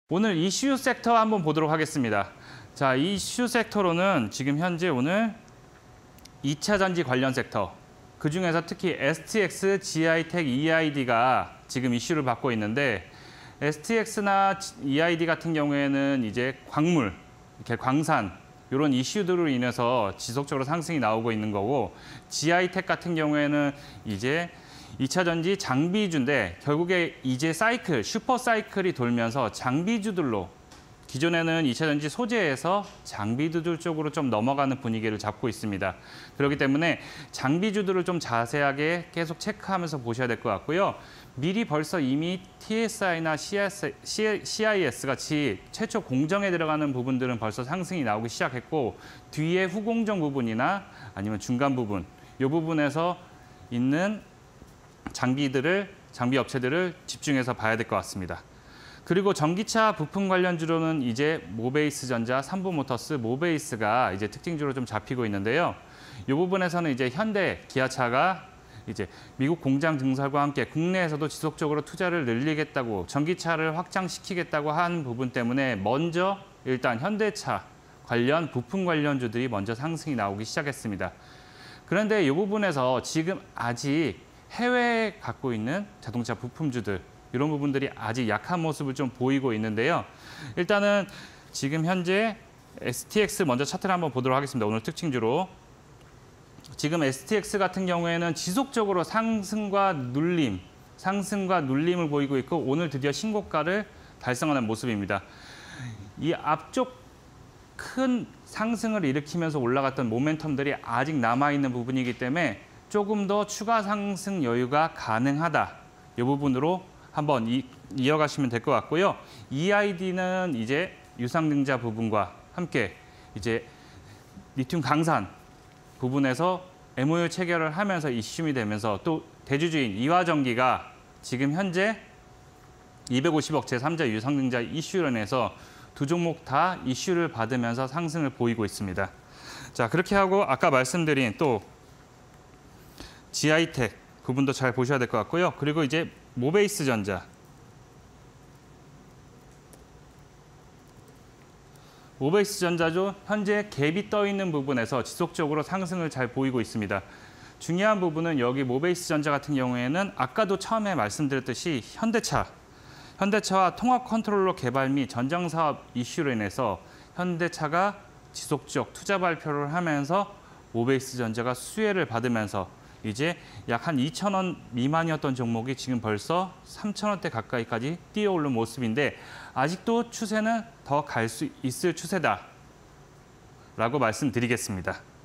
오늘 이슈 섹터 한번 보도록 하겠습니다. 자, 이슈 섹터로는 지금 현재 오늘 2차 전지 관련 섹터, 그중에서 특히 STX, GI텍, EID가 지금 이슈를 받고 있는데, STX나 EID 같은 경우에는 이제 광물, 이렇게 광산, 이런 이슈들로 인해서 지속적으로 상승이 나오고 있는 거고, GI텍 같은 경우에는 이제 2차 전지 장비주인데 결국에 이제 사이클, 슈퍼 사이클이 돌면서 장비주들로, 기존에는 2차 전지 소재에서 장비주들 쪽으로 좀 넘어가는 분위기를 잡고 있습니다. 그렇기 때문에 장비주들을 좀 자세하게 계속 체크하면서 보셔야 될 것 같고요. 미리 벌써 이미 TSI나 CIS 같이 최초 공정에 들어가는 부분들은 벌써 상승이 나오기 시작했고, 뒤에 후공정 부분이나 아니면 중간 부분, 이 부분에서 있는 장비 업체들을 집중해서 봐야 될 것 같습니다. 그리고 전기차 부품 관련주로는 이제 모베이스전자, 삼부모터스, 모베이스가 이제 특징주로 좀 잡히고 있는데요. 이 부분에서는 이제 현대, 기아차가 이제 미국 공장 증설과 함께 국내에서도 지속적으로 투자를 늘리겠다고, 전기차를 확장시키겠다고 한 부분 때문에 먼저 일단 현대차 관련 부품 관련주들이 먼저 상승이 나오기 시작했습니다. 그런데 이 부분에서 지금 아직 해외에 갖고 있는 자동차 부품주들, 이런 부분들이 아직 약한 모습을 좀 보이고 있는데요. 일단은 지금 현재 STX 먼저 차트를 한번 보도록 하겠습니다. 오늘 특징주로. 지금 STX 같은 경우에는 지속적으로 상승과 눌림을 보이고 있고, 오늘 드디어 신고가를 달성하는 모습입니다. 이 앞쪽 큰 상승을 일으키면서 올라갔던 모멘텀들이 아직 남아있는 부분이기 때문에 조금 더 추가 상승 여유가 가능하다. 이 부분으로 한번 이어가시면 될 것 같고요. EID는 이제 유상증자 부분과 함께 이제 리튬 강산 부분에서 MOU 체결을 하면서 이슈이 되면서, 또 대주주인 이화전기가 지금 현재 250억 제3자 유상증자 이슈로 인해서 두 종목 다 이슈를 받으면서 상승을 보이고 있습니다. 자, 그렇게 하고 아까 말씀드린 또 GI텍 부분도 잘 보셔야 될 것 같고요. 그리고 이제 모베이스전자. 모베이스전자도 현재 갭이 떠 있는 부분에서 지속적으로 상승을 잘 보이고 있습니다. 중요한 부분은 여기 모베이스전자 같은 경우에는 아까도 처음에 말씀드렸듯이 현대차와 통합 컨트롤러 개발 및 전장 사업 이슈로 인해서 현대차가 지속적 투자 발표를 하면서 모베이스전자가 수혜를 받으면서 이제 약 한 2,000원 미만이었던 종목이 지금 벌써 3,000원대 가까이까지 뛰어오른 모습인데, 아직도 추세는 더 갈 수 있을 추세다라고 말씀드리겠습니다.